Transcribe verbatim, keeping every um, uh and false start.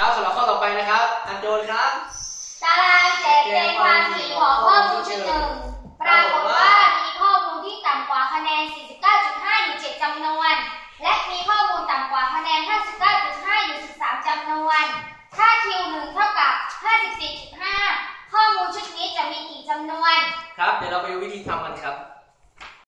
ครับสำหรับข้อต่อไปนะครับอันโจนครับตารางแจกแจงความถี่ของข้อมูลชุดหนึ่งปรากฏว่ามีข้อมูลที่ต่ำกว่าคะแนน สี่สิบเก้าจุดห้า อยู่เจ็ดจำนวนและมีข้อมูลต่ำกว่าคะแนน ห้าสิบเก้าจุดห้า อยู่สิบสามจำนวนถ้า คิว หนึ่ง เท่ากับ ห้าสิบสี่จุดห้า ข้อมูลชุดนี้จะมีกี่จำนวนครับเดี๋ยวเราไปดูวิธีทำกันครับ